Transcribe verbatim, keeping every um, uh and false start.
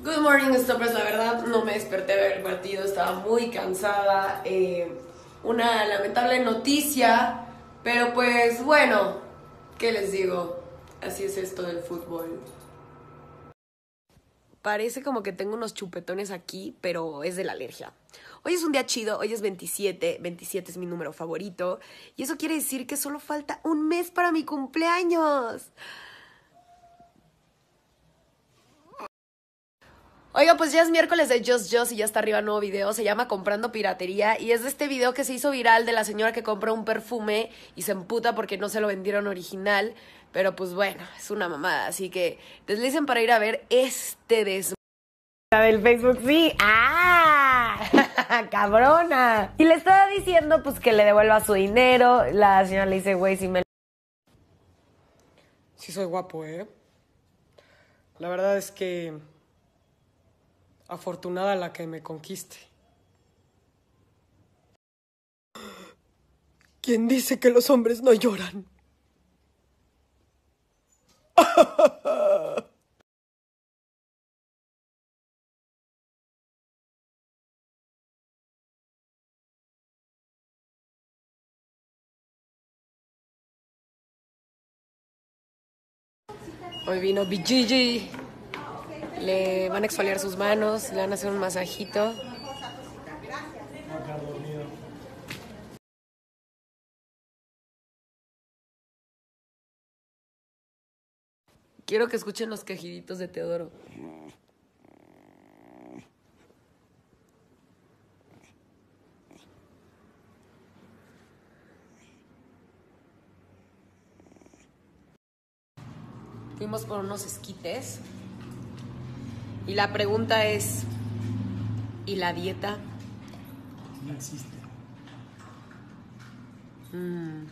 Good morning, Stoppers. La verdad no me desperté a ver el partido, estaba muy cansada. Eh, una lamentable noticia, pero pues bueno, ¿qué les digo? Así es esto del fútbol. Parece como que tengo unos chupetones aquí, pero es de la alergia. Hoy es un día chido, hoy es veintisiete, veintisiete es mi número favorito, y eso quiere decir que solo falta un mes para mi cumpleaños. Oiga, pues ya es miércoles de Just Just y ya está arriba el nuevo video, se llama Comprando Piratería y es de este video que se hizo viral de la señora que compra un perfume y se emputa porque no se lo vendieron original, pero pues bueno, es una mamada, así que deslicen para ir a ver este des... La del Facebook, sí. ¡Ah! ¡Cabrona! Y le estaba diciendo pues que le devuelva su dinero, la señora le dice, güey, si me... Sí soy guapo, ¿eh? La verdad es que afortunada la que me conquiste. ¿Quién dice que los hombres no lloran? Hoy vino B G G. Le van a exfoliar sus manos, le van a hacer un masajito. Quiero que escuchen los quejiditos de Teodoro. Fuimos por unos esquites. Y la pregunta es, ¿y la dieta? No existe. Mm.